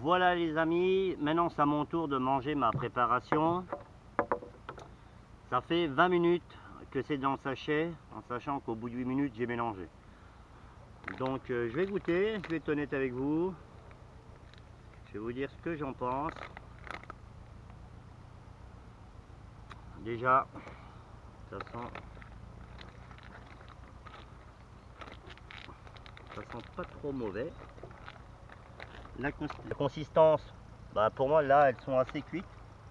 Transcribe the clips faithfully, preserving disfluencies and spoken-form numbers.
Voilà les amis, maintenant c'est à mon tour de manger ma préparation. Ça fait vingt minutes que c'est dans le sachet, en sachant qu'au bout de huit minutes j'ai mélangé. Donc euh, je vais goûter, je vais être honnête avec vous. Je vais vous dire ce que j'en pense. Déjà, ça sent, ça sent pas trop mauvais. La, cons la consistance, bah pour moi là elles sont assez cuites.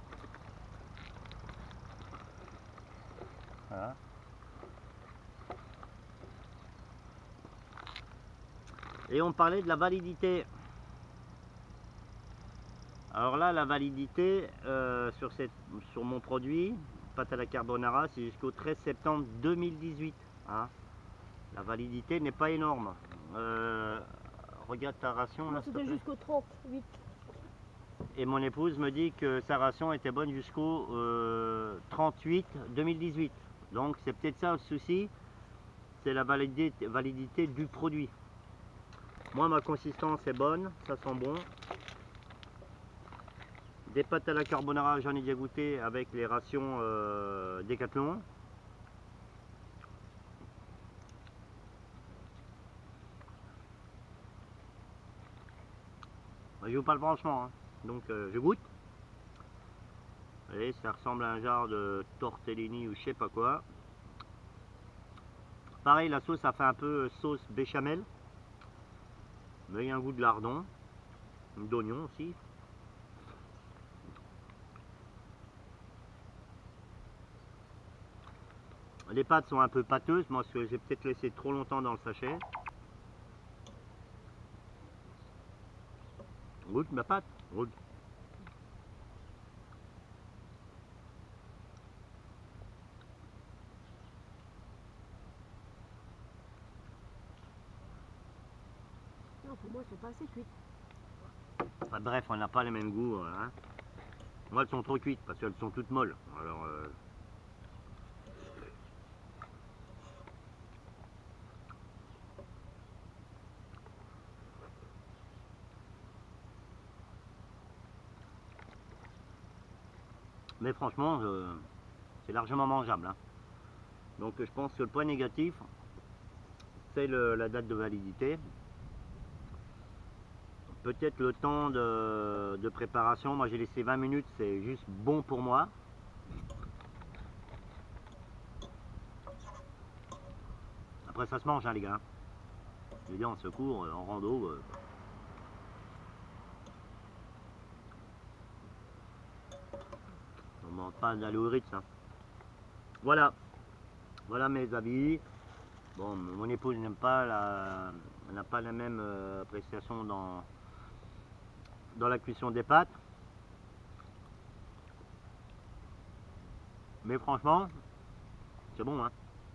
Voilà. Et on parlait de la validité. Alors là, la validité euh, sur, cette, sur mon produit, pâte à la carbonara, c'est jusqu'au treize septembre deux mille dix-huit. Hein. La validité n'est pas énorme. Euh, regarde ta ration. Là, c'était jusqu'au trente-huit. Et mon épouse me dit que sa ration était bonne jusqu'au euh, trente-huit deux mille dix-huit. Donc c'est peut-être ça le souci, c'est la validité, validité du produit. Moi, ma consistance est bonne, ça sent bon. Des pâtes à la carbonara, j'en ai déjà goûté avec les rations euh, Décathlon. Je vous parle franchement, hein. Donc euh, je goûte. Et ça ressemble à un genre de tortellini ou je sais pas quoi. Pareil, la sauce a fait un peu sauce béchamel. Mais il y a un goût de lardon, d'oignon aussi. Les pâtes sont un peu pâteuses, moi parce que j'ai peut-être laissé trop longtemps dans le sachet. Goûte ma pâte, goûte. Non, pour moi, elles sont pas assez cuites. Enfin, bref, on n'a pas les mêmes goûts. Hein. Moi, elles sont trop cuites parce qu'elles sont toutes molles. Alors, euh... Mais franchement, euh, c'est largement mangeable. Hein. Donc, je pense que le point négatif, c'est la date de validité. Peut-être le temps de, de préparation. Moi, j'ai laissé vingt minutes, c'est juste bon pour moi. Après, ça se mange, hein, les gars. Je veux dire, en secours, en rando. Euh... On mange pas d'aller au Ritz. Hein. Voilà. Voilà mes avis. Bon, mon épouse n'aime pas la, n'a pas la même euh, appréciation dans, dans la cuisson des pâtes. Mais franchement, c'est bon, hein.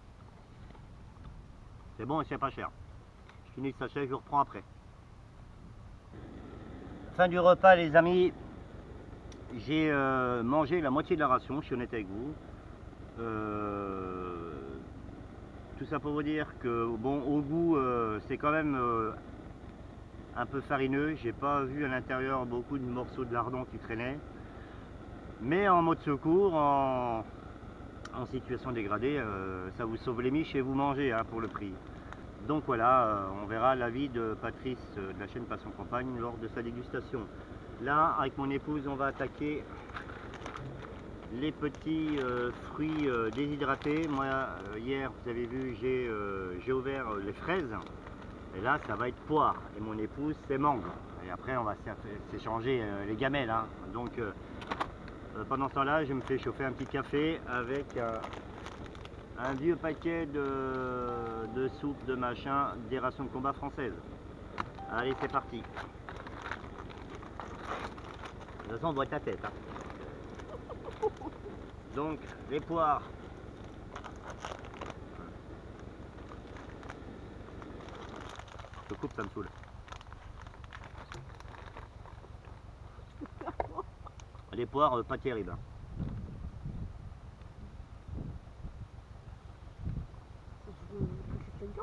C'est bon et c'est pas cher. Je finis le sachet, je vous reprends après. Fin du repas, les amis. J'ai euh, mangé la moitié de la ration, je suis honnête avec vous. Euh, tout ça pour vous dire que, bon, au goût, euh, c'est quand même euh, un peu farineux. J'ai pas vu à l'intérieur beaucoup de morceaux de lardon qui traînaient. Mais en mode secours, en, en situation dégradée, euh, ça vous sauve les miches et vous mangez, hein, pour le prix. Donc voilà, euh, on verra l'avis de Patrice euh, de la chaîne Passion Campagne lors de sa dégustation. Là, avec mon épouse, on va attaquer les petits euh, fruits euh, déshydratés. Moi, euh, hier, vous avez vu, j'ai euh, j'ai ouvert euh, les fraises. Et là, ça va être poire. Et mon épouse, c'est mangue. Et après, on va s'échanger euh, les gamelles. Hein. Donc, euh, euh, pendant ce temps-là, je me fais chauffer un petit café avec euh, un vieux paquet de, de soupe, de machin, des rations de combat françaises. Allez, c'est parti. De toute façon, on voit ta tête. Hein. Donc, les poires. Je coupe, ça me saoule. Les poires, euh, pas terribles. Hein.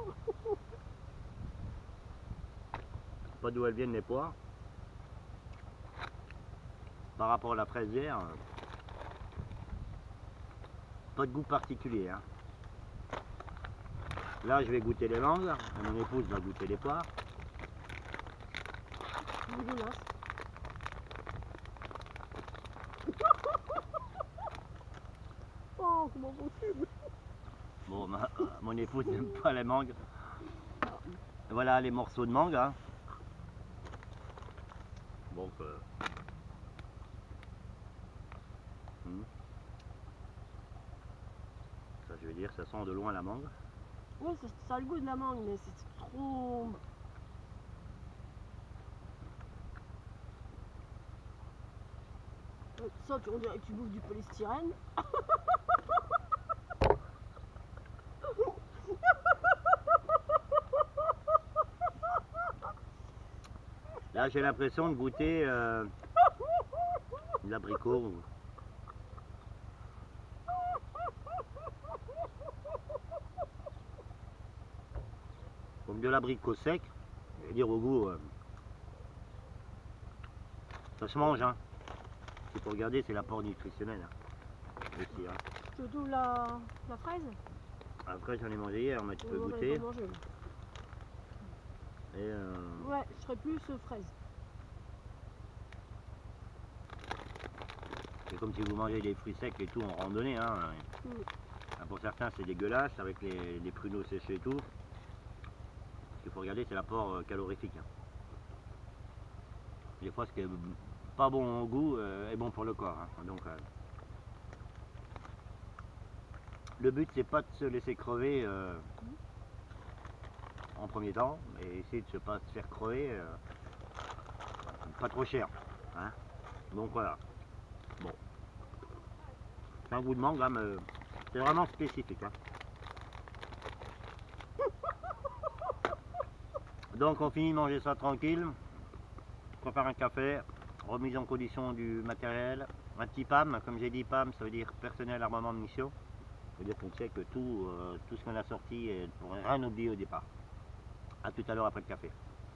Pas d'où elles viennent les poires. par rapport à la fraisière, euh, pas de goût particulier. Hein. Là, je vais goûter les mangues, et mon épouse va goûter les poires. Dégueulasse. Oh, comment possible? Bon, ma, mon épouse n'aime pas les mangues. Voilà les morceaux de mangue. Hein. Donc, euh, hmm. ça, je veux dire, ça sent de loin la mangue. Oui, ça, ça a le goût de la mangue, mais c'est trop... Euh, Ça, tu, on dirait que tu bouffes du polystyrène. Là, j'ai l'impression de goûter euh, de l'abricot. Comme de l'abricot sec. Je veux dire, au goût, euh, ça se mange. Hein. Il faut regarder, c'est l'apport nutritionnel. Hein. Aussi, hein. Surtout la, la fraise. Après, j'en ai mangé hier, mais tu peux Non, j'en ai goûter. pas mangé, moi. Et euh, Ouais, je serais plus euh, fraise. c'est comme si vous mangez des fruits secs et tout en randonnée. Hein. Mm. Pour certains, c'est dégueulasse avec les, les pruneaux séchés et tout. Ce qu'il faut regarder, c'est l'apport calorifique. Hein. Des fois, ce qui est pas bon au goût euh, est bon pour le corps. Hein. Donc, euh, le but, c'est pas de se laisser crever euh, en premier temps, mais essayer de ne pas se faire crever, euh, pas trop cher. Hein. Donc voilà. Bon. C'est un goût de mangue, hein, mais c'est vraiment spécifique. Hein. Donc on finit de manger ça tranquille. On va faire un café, remise en condition du matériel, un petit P A M, comme j'ai dit, P A M ça veut dire personnel armement de mission. Ça veut dire qu'on sait que tout, euh, tout ce qu'on a sorti, on ne pourrait rien oublier au départ. A tout à l'heure après le café.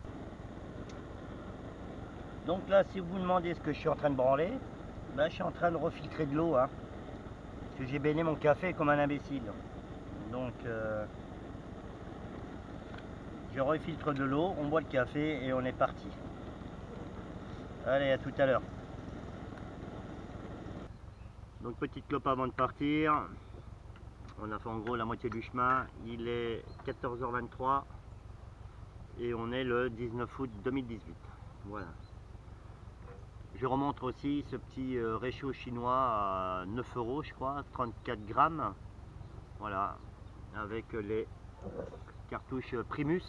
Donc là, si vous vous demandez ce que je suis en train de branler, ben, je suis en train de refiltrer de l'eau. Hein, parce que j'ai baigné mon café comme un imbécile. Donc euh, je refiltre de l'eau, on boit le café et on est parti. Allez, à tout à l'heure. Donc petite clope avant de partir. On a fait en gros la moitié du chemin. Il est quatorze heures vingt-trois et on est le dix-neuf août deux mille dix-huit. Voilà. Je remonte aussi ce petit réchaud chinois à neuf euros, je crois, trente-quatre grammes. Voilà, avec les cartouches Primus.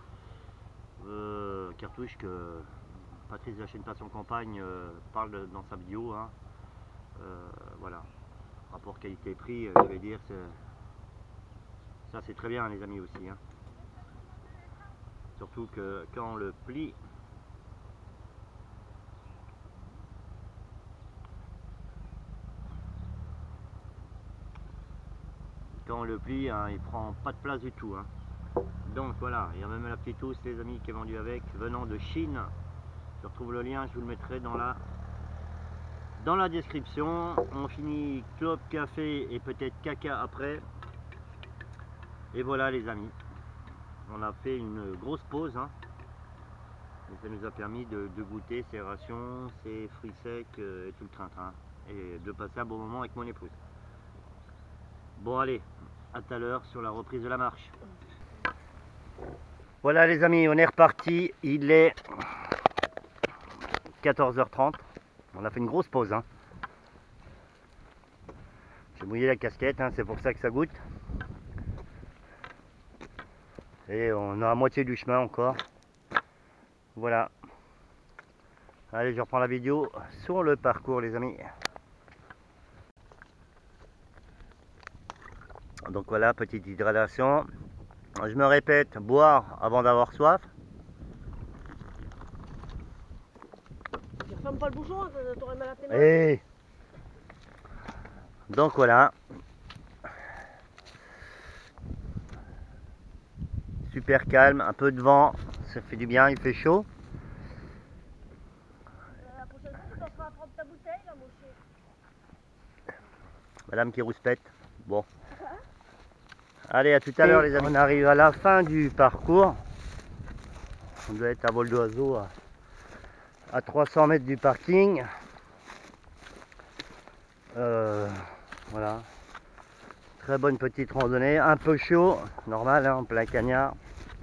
Euh, cartouches que Patrice de la chaîne Passion Campagne euh, parle dans sa vidéo. Hein. Euh, voilà, rapport qualité-prix, je vais dire, ça c'est très bien les amis aussi. Hein. Surtout que quand on le plie, quand on le plie, hein, il prend pas de place du tout. Hein. Donc voilà, il y a même la petite housse les amis qui est vendue avec, venant de Chine. Je retrouve le lien, je vous le mettrai dans la dans la description. On finit clope, café et peut-être caca après. Et voilà les amis, on a fait une grosse pause. Hein. Et ça nous a permis de, de goûter ces rations, ces fruits secs euh, et tout le train-train. Et de passer un bon moment avec mon épouse. Bon allez, à tout à l'heure sur la reprise de la marche. Voilà les amis, on est reparti, il est quatorze heures trente. On a fait une grosse pause. Hein. J'ai mouillé la casquette, hein, c'est pour ça que ça goûte. Et on a à moitié du chemin encore. Voilà. Allez, je reprends la vidéo sur le parcours les amis. Donc voilà, petite hydratation. Je me répète, boire avant d'avoir soif. Tu refermes pas le bouchon, t'aurais mal à tes mains. Et donc voilà. Super calme, un peu de vent, ça fait du bien, il fait chaud. La prochaine fois, tu penseras à prendre ta bouteille. madame qui rouspète. Bon. Allez, à tout à l'heure les amis. On arrive à la fin du parcours. On doit être à vol d'oiseau à, à trois cents mètres du parking. Euh, voilà. Très bonne petite randonnée. Un peu chaud, normal, hein, en plein cagnard.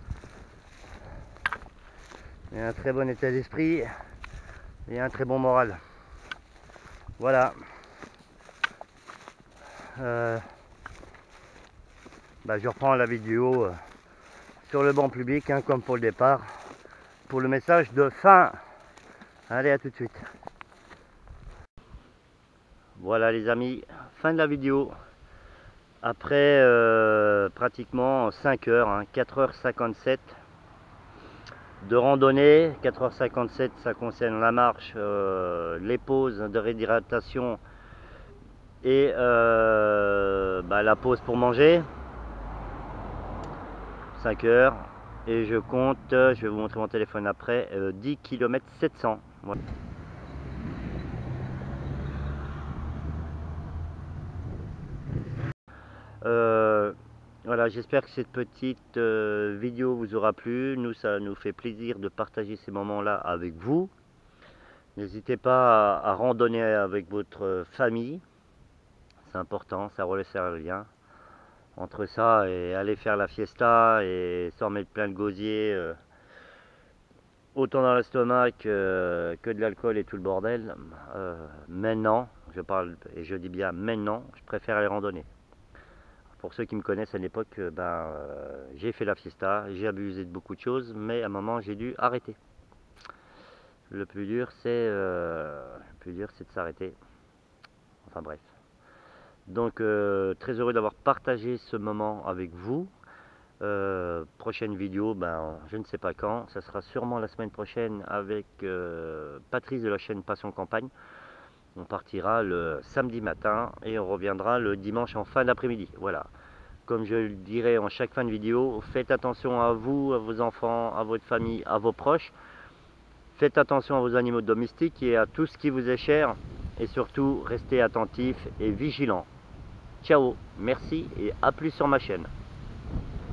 Et un très bon état d'esprit. Et un très bon moral. Voilà. Euh, bah, je reprends la vidéo euh, sur le banc public, hein, comme pour le départ, pour le message de fin. Allez, à tout de suite. Voilà les amis, fin de la vidéo. Après euh, pratiquement cinq heures, hein, quatre heures cinquante-sept de randonnée. Quatre heures cinquante-sept, ça concerne la marche, euh, les pauses de réhydratation et euh, bah, la pause pour manger. cinq heures. Et je compte, je vais vous montrer mon téléphone après, euh, dix kilomètres sept cents. Voilà. Euh, voilà, j'espère que cette petite euh, vidéo vous aura plu. Nous, ça nous fait plaisir de partager ces moments-là avec vous. N'hésitez pas à, à randonner avec votre famille. C'est important, ça resserre le lien. Entre ça et aller faire la fiesta et s'en mettre plein le gosier, euh, autant dans l'estomac que, que de l'alcool et tout le bordel. Euh, maintenant, je parle et je dis bien maintenant, je préfère aller randonner. Pour ceux qui me connaissent à l'époque, ben, euh, j'ai fait la fiesta, j'ai abusé de beaucoup de choses, mais à un moment j'ai dû arrêter. Le plus dur c'est euh, le plus dur c'est de s'arrêter. Enfin bref. Donc euh, très heureux d'avoir partagé ce moment avec vous. Euh, prochaine vidéo, ben, je ne sais pas quand, ça sera sûrement la semaine prochaine avec euh, Patrice de la chaîne Passion Campagne. On partira le samedi matin et on reviendra le dimanche en fin d'après-midi. Voilà. Comme je le dirai en chaque fin de vidéo, faites attention à vous, à vos enfants, à votre famille, à vos proches. Faites attention à vos animaux domestiques et à tout ce qui vous est cher. Et surtout, restez attentifs et vigilants. Ciao, merci et à plus sur ma chaîne.